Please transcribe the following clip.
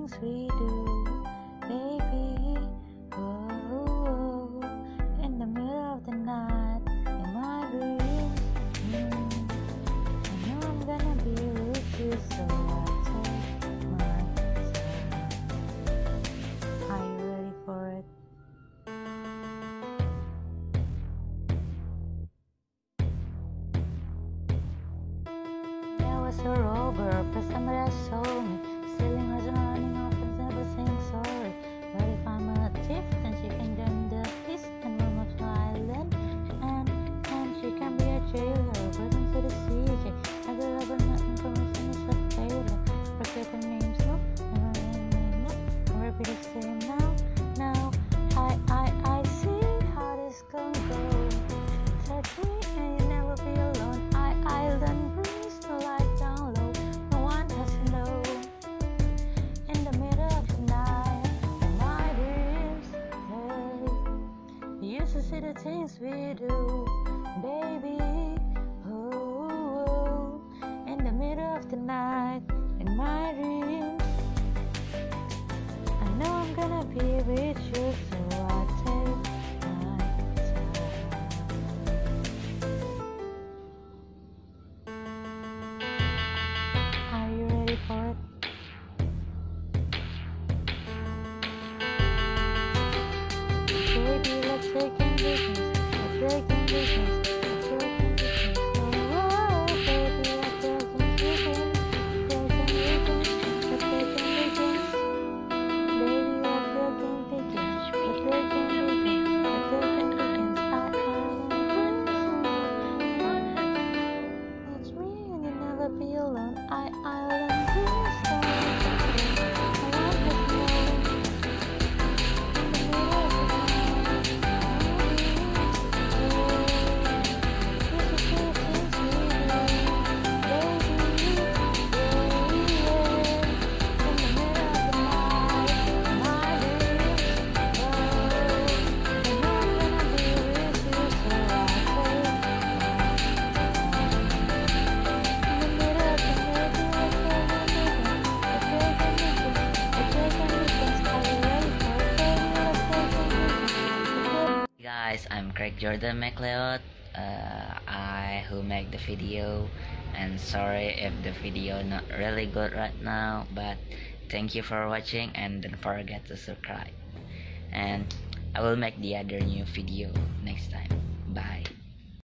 things we do, baby. Oh, in the middle of the night, in my dreams. I know I'm gonna be with you, so I take my time. Are you ready for it? I was a rover, first time that I saw me. Stealing was running off and never saying sorry. But if I'm a thief, then she can join the feast and roam up to island. And she can be a jailer, but into the CJ. I got rubber nut information is a failure. Forget the names, no, never name, no. And repeat the same now. I see how this can go. Touch me and you never be alone. Island breeze, no light down low, no one has to know. In the middle of the night, in my dreams, hey, we used to see the things we do, baby. Oh, in the middle of the night, in my dreams, I know I'm gonna be with you, so I take my time. Are you ready for it? Baby, let's take ambitions. Let's take ambitions. Let's take ambitions. Oh, baby, let's take ambitions. Let's take ambitions. Let's take ambitions. Baby, let's take ambitions. Let's take ambitions. Let's take ambitions. Touch me and you'll never be alone. Island breeze, Guys, I'm Craig Jordan McLeod. I who make the video, and sorry if the video not really good right now, but thank you for watching and don't forget to subscribe. And I will make the other new video next time. Bye.